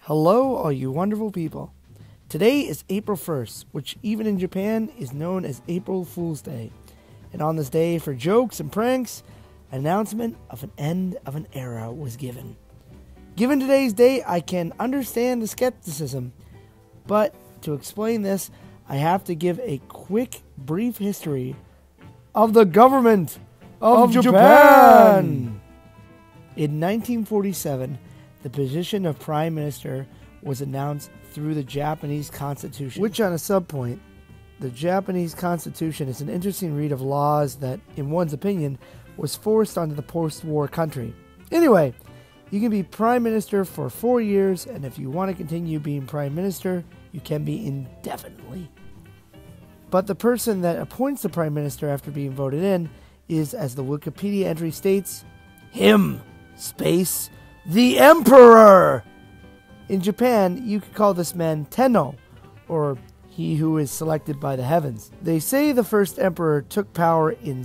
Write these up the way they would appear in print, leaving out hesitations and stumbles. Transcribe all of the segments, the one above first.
Hello, all you wonderful people. Today is April 1st, which even in Japan is known as April Fool's Day. And on this day, for jokes and pranks, an announcement of an end of an era was given. Given today's date, I can understand the skepticism, but to explain this, I have to give a quick, brief history of the government of Japan. In 1947, the position of Prime Minister was announced through the Japanese Constitution, which on a subpoint, the Japanese Constitution is an interesting read of laws that, in one's opinion, was forced onto the post-war country. Anyway, you can be Prime Minister for 4 years, and if you want to continue being Prime Minister, you can be indefinitely. But the person that appoints the Prime Minister after being voted in is, as the Wikipedia entry states, him, space, the Emperor! In Japan, you could call this man Tenno, or he who is selected by the heavens. They say the first emperor took power in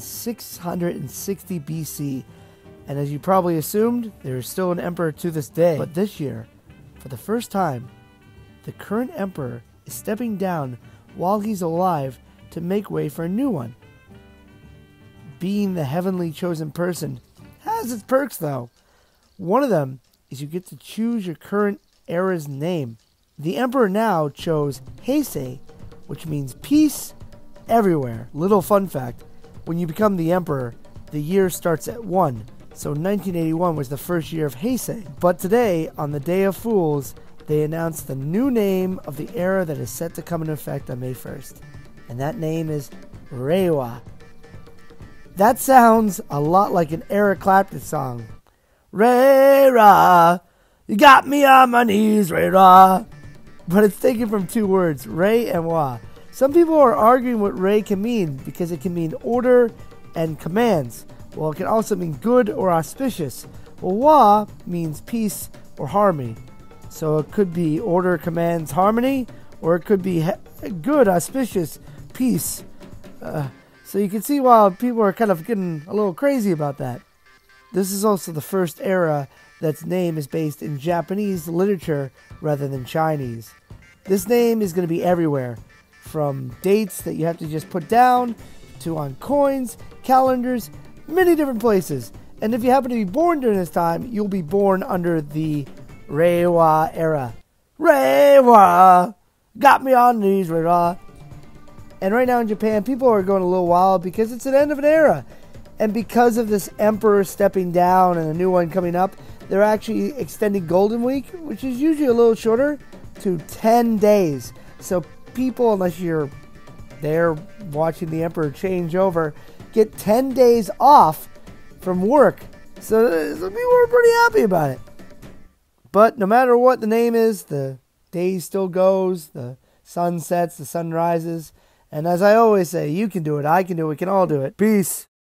660 BC, and as you probably assumed, there is still an emperor to this day. But this year, for the first time, the current emperor is stepping down while he's alive to make way for a new one. Being the heavenly chosen person has its perks, though. One of them is you get to choose your current era's name. The emperor now chose Heisei, which means peace everywhere. Little fun fact, when you become the emperor, the year starts at 1. So 1981 was the first year of Heisei. But today, on the Day of Fools, they announced the new name of the era that is set to come into effect on May 1st. And that name is Reiwa. That sounds a lot like an Eric Clapton song. Ray-Ra, you got me on my knees, Ray-Ra. But it's taken from two words, Ray and Wa. Some people are arguing what Ray can mean because it can mean order and commands. Well, it can also mean good or auspicious. Well, Wa means peace or harmony. So it could be order, commands, harmony, or it could be good, auspicious, peace. So you can see why people are kind of getting a little crazy about that. This is also the first era that's name is based in Japanese literature rather than Chinese. This name is going to be everywhere, from dates that you have to just put down, to on coins, calendars, many different places. And if you happen to be born during this time, you'll be born under the Reiwa era. Reiwa! Got me on these, Reiwa. And right now in Japan, people are going a little wild because it's an end of an era. And because of this emperor stepping down and a new one coming up, they're actually extending Golden Week, which is usually a little shorter, to 10 days. So people, unless you're there watching the emperor change over, get 10 days off from work. So people are pretty happy about it. But no matter what the name is, the day still goes, the sun sets, the sun rises. And as I always say, you can do it, I can do it, we can all do it. Peace.